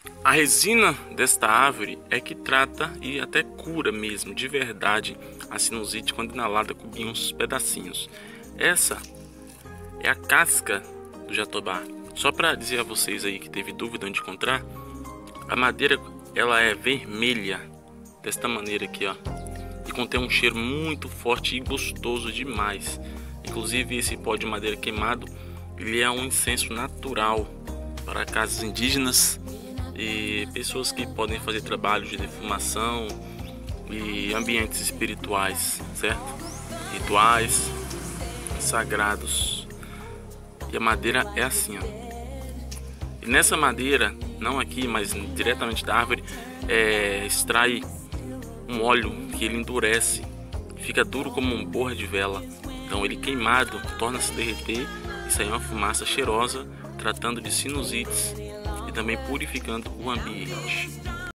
A resina desta árvore é que trata e até cura mesmo, de verdade, a sinusite quando inalada com uns pedacinhos. Essa é a casca do jatobá. Só para dizer a vocês aí que teve dúvida onde encontrar, a madeira ela é vermelha, desta maneira aqui, ó, e contém um cheiro muito forte e gostoso demais. Inclusive esse pó de madeira queimado, ele é um incenso natural para casas indígenas e pessoas que podem fazer trabalhos de defumação e ambientes espirituais, certo? Rituais sagrados. E a madeira é assim, ó. E nessa madeira, não aqui, mas diretamente da árvore, extrai um óleo que ele endurece, fica duro como um borra de vela. Então ele queimado torna-se derreter e sai uma fumaça cheirosa, tratando de sinusites e também purificando o ambiente.